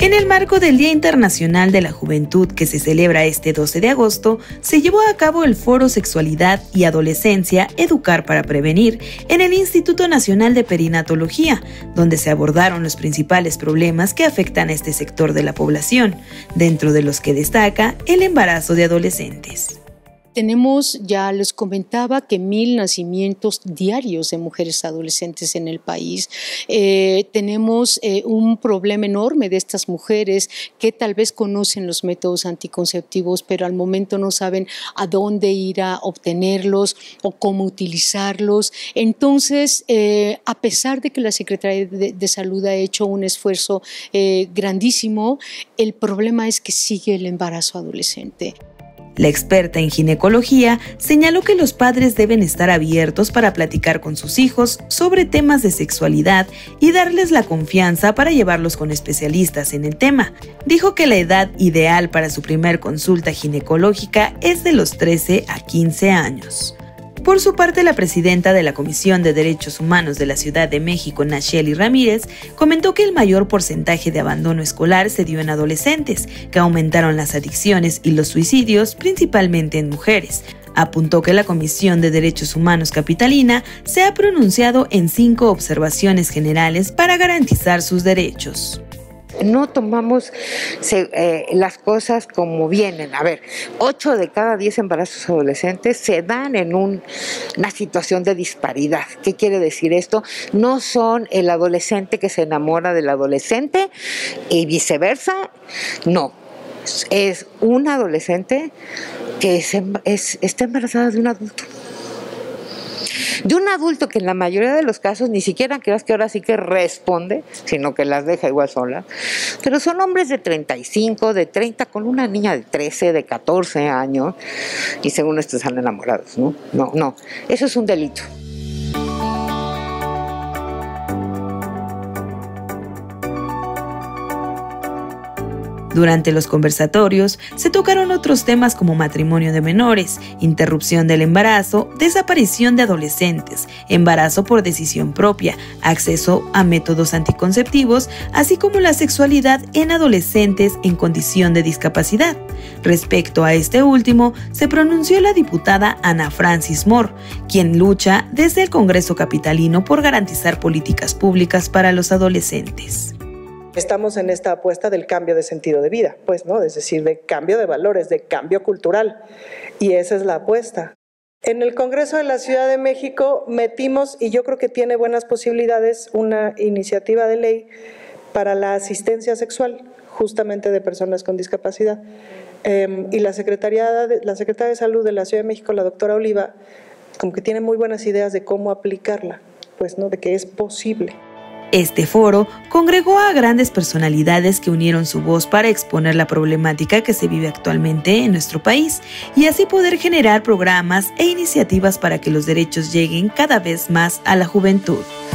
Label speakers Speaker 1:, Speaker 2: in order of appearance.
Speaker 1: En el marco del Día Internacional de la Juventud, que se celebra este 12 de agosto, se llevó a cabo el Foro Sexualidad y Adolescencia, Educar para Prevenir, en el Instituto Nacional de Perinatología, donde se abordaron los principales problemas que afectan a este sector de la población, dentro de los que destaca el embarazo de adolescentes.
Speaker 2: Tenemos, ya les comentaba, que 1,000 nacimientos diarios de mujeres adolescentes en el país. Tenemos un problema enorme de estas mujeres que tal vez conocen los métodos anticonceptivos, pero al momento no saben a dónde ir a obtenerlos o cómo utilizarlos. Entonces, a pesar de que la Secretaría de Salud ha hecho un esfuerzo grandísimo, el problema es que sigue el embarazo adolescente.
Speaker 1: La experta en ginecología señaló que los padres deben estar abiertos para platicar con sus hijos sobre temas de sexualidad y darles la confianza para llevarlos con especialistas en el tema. Dijo que la edad ideal para su primer consulta ginecológica es de los 13 a 15 años. Por su parte, la presidenta de la Comisión de Derechos Humanos de la Ciudad de México, Nacheli Ramírez, comentó que el mayor porcentaje de abandono escolar se dio en adolescentes, que aumentaron las adicciones y los suicidios, principalmente en mujeres. Apuntó que la Comisión de Derechos Humanos capitalina se ha pronunciado en 5 observaciones generales para garantizar sus derechos.
Speaker 3: No tomamos las cosas como vienen. A ver, 8 de cada 10 embarazos adolescentes se dan en una situación de disparidad. ¿Qué quiere decir esto? No son el adolescente que se enamora del adolescente y viceversa, no. Es un adolescente que está embarazada de un adulto. De un adulto que en la mayoría de los casos ni siquiera creas que ahora sí que responde, sino que las deja igual sola. Pero son hombres de 35, de 30, con una niña de 13, de 14 años, y según esto están enamorados, ¿no? No, eso es un delito.
Speaker 1: Durante los conversatorios se tocaron otros temas como matrimonio de menores, interrupción del embarazo, desaparición de adolescentes, embarazo por decisión propia, acceso a métodos anticonceptivos, así como la sexualidad en adolescentes en condición de discapacidad. Respecto a este último, se pronunció la diputada Ana Francis Moore, quien lucha desde el Congreso capitalino por garantizar políticas públicas para los adolescentes.
Speaker 4: Estamos en esta apuesta del cambio de sentido de vida, pues, ¿no? Es decir, de cambio de valores, de cambio cultural, y esa es la apuesta. En el Congreso de la Ciudad de México metimos, y yo creo que tiene buenas posibilidades, una iniciativa de ley para la asistencia sexual, justamente de personas con discapacidad. Y la Secretaria de Salud de la Ciudad de México, la doctora Oliva, como que tiene muy buenas ideas de cómo aplicarla, pues, ¿no? De que es posible.
Speaker 1: Este foro congregó a grandes personalidades que unieron su voz para exponer la problemática que se vive actualmente en nuestro país y así poder generar programas e iniciativas para que los derechos lleguen cada vez más a la juventud.